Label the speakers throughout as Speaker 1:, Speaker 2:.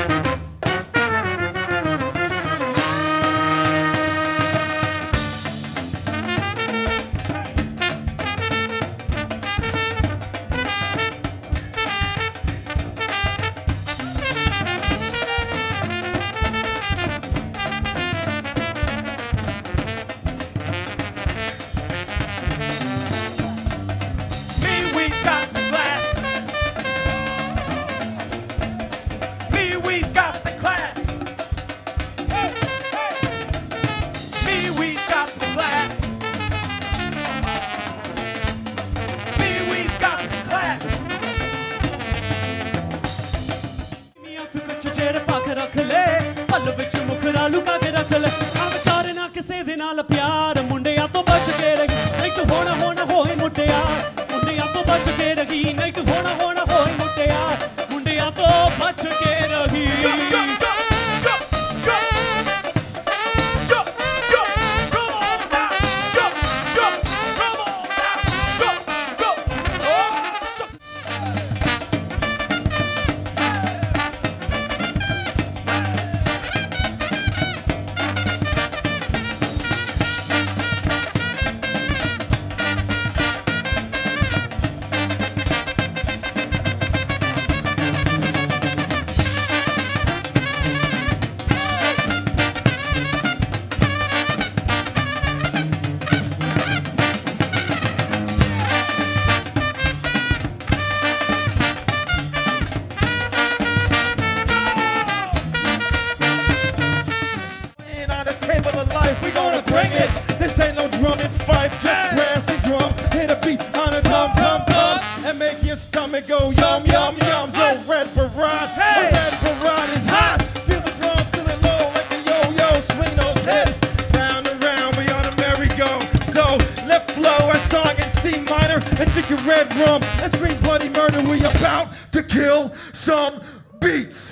Speaker 1: Stomach go yum yum yum. So Red Baraat, hey. Red Baraat is hot. Feel the drums, feel it low like a yo-yo. Swing those hips round and round, we on a merry-go. So let's blow our song in C minor and drink your red rum and scream bloody murder. We about to kill some beats.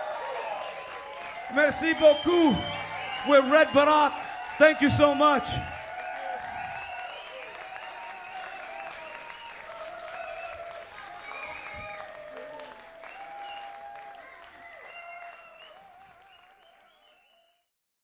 Speaker 2: Merci beaucoup. We're Red Baraat. Thank you so much.